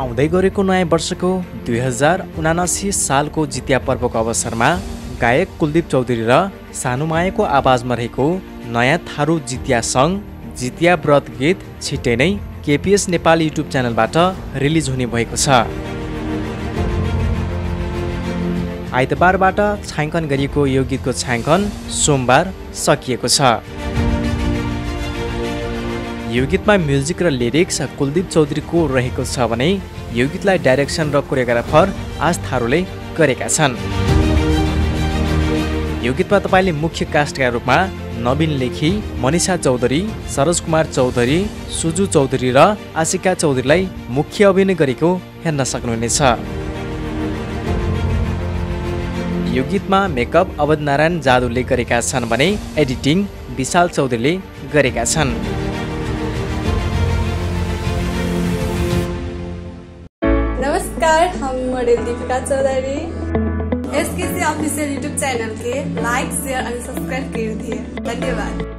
आउँदै गरेको नयाँ वर्षको 2079 सालको जितिया पर्वको अवसरमा गायक कुलदीप चौधरी र सानुमायाको आवाजमा रहेको नयाँ थारू जितिया सङ्ग जितिया ब्रत गीत छिट्टै नै केपीएस नेपाल युट्युब च्यानलबाट रिलिज हुने भएको छ। आइतबारबाट छायाङ्कन गरिएको यो गीतको छायाङ्कन सोमबार सकिएको छ। यो गीतमा म्युजिक र लिरिक्स कुलदीप चौधरीको रहेको छ भने यो गीतलाई डाइरेक्सन र कोरियोग्राफर आज थारूले गरेका छन्। यो गीतमा तपाईँले मुख्य कास्टका रूपमा नवीन लेखी, मनिषा चौधरी, सरोज कुमार चौधरी, सुजो चौधरी र आशिका चौधरीलाई मुख्य अभिनय गरेको हेर्न सक्नुहुनेछ। यो गीतमा मेकअप अवध नारायण जादुले गरेका छन् भने एडिटिङ विशाल चौधरीले गरेका छन्। नमस्कार, हम model Deepika Chaudhary. SKC official YouTube channel के लाइक, शेयर और सब्सक्राइब कर दिए। धन्यवाद।